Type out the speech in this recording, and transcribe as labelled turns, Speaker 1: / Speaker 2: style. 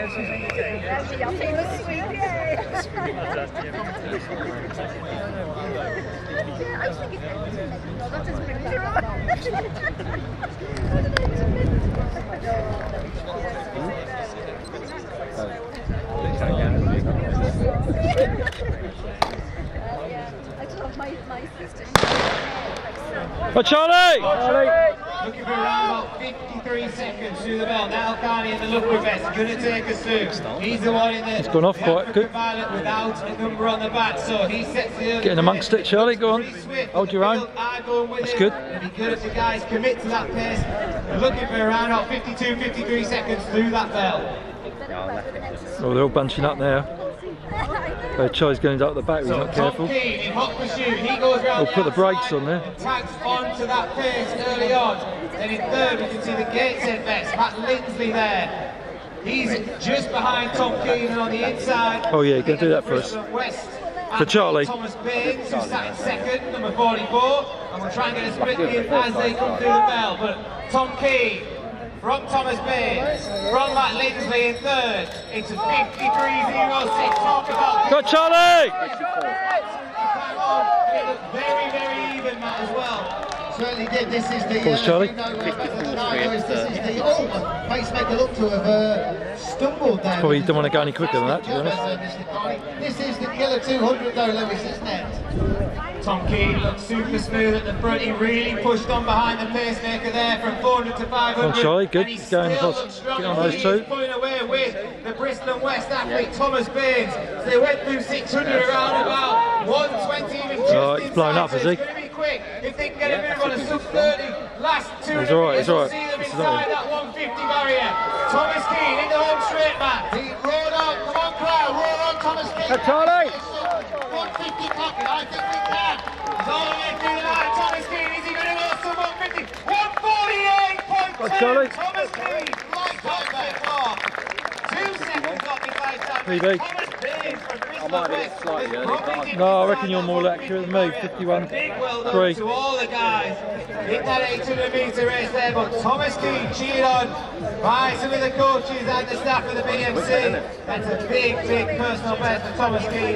Speaker 1: Oh, Charlie!
Speaker 2: Looking for around about 53 seconds through the bell. Now Carney in the Loughborough vest going to take us through. He's the one in the
Speaker 1: It's gone off quite good.
Speaker 2: Violet without a number on the back, so he sets the early
Speaker 1: Getting amongst it, Charlie. Go on. Hold your own.
Speaker 2: That's
Speaker 1: good.
Speaker 2: It'll be good if the guys commit to that pace. We're looking for around about 52, 53 seconds through that bell.
Speaker 1: Oh, they're all bunching up now. Charlie's going up the back, we're not careful.
Speaker 2: Keane in hot pursuit, he goes round.
Speaker 1: We'll put the brakes on there.
Speaker 2: Tags onto that pace early on. Then in third we can see the Gateshead vest, Matt Lindsley there. He's just behind Tom Keane and on the inside.
Speaker 1: Oh yeah, you're going to do that for us. For Charlie.
Speaker 2: Thomas Baines, who sat in second, number 44. And we'll try and get a split in as they come through the bell. But Tom Keane from Thomas Baines, from Matt Lindsley in third. It's 53.06. Talk about
Speaker 1: Go Charlie!
Speaker 2: It looked very, very even, Matt, as well.
Speaker 3: Certainly did. This is the
Speaker 1: Charlie.
Speaker 3: This is the pacemaker look to have stumbled down.
Speaker 1: Probably don't want to go any quicker than that, to be honest.
Speaker 3: This is the killer 200 though, Lewis, isn't it?
Speaker 2: Tom Keane looks super smooth at the front. He really pushed on behind the pacemaker there from 400 to 500.
Speaker 1: Come on, Charlie, good.
Speaker 2: And he
Speaker 1: Going
Speaker 2: still
Speaker 1: across.
Speaker 2: looks strong.
Speaker 1: Get on those two.
Speaker 2: He's pulling away with the Bristol and West athlete Thomas Baines. So they went through 600 around about 120, even just
Speaker 1: Oh, he's blown up,
Speaker 2: so
Speaker 1: is he?
Speaker 2: it's going to be quick. If they can get a move on a sub 30, last 200
Speaker 1: He's alright, he's alright.
Speaker 2: see them inside that 150 barrier. Thomas Keane in the home straight, Matt. He roared on, come on crowd, roar on Thomas Keane.
Speaker 1: Hey, Charlie!
Speaker 3: 150 pocket, I think we can.
Speaker 2: He's all the way through the line. Thomas Keane, is he going to go sub 150? 148.2.
Speaker 1: Charlie.
Speaker 2: Thomas Keane, right time by far. 2 seconds off his lifetime.
Speaker 1: PB.
Speaker 2: Thomas Keane from Bristol
Speaker 4: might be
Speaker 2: West.
Speaker 4: slightly early, but
Speaker 1: No, I reckon you're more accurate than me. 51.
Speaker 2: Big well done
Speaker 1: 3.
Speaker 2: to all the guys in that 800 metre race there, but Thomas Keane cheered on by some of the coaches and the staff of the BMC. That's a big, big personal best for Thomas Keane.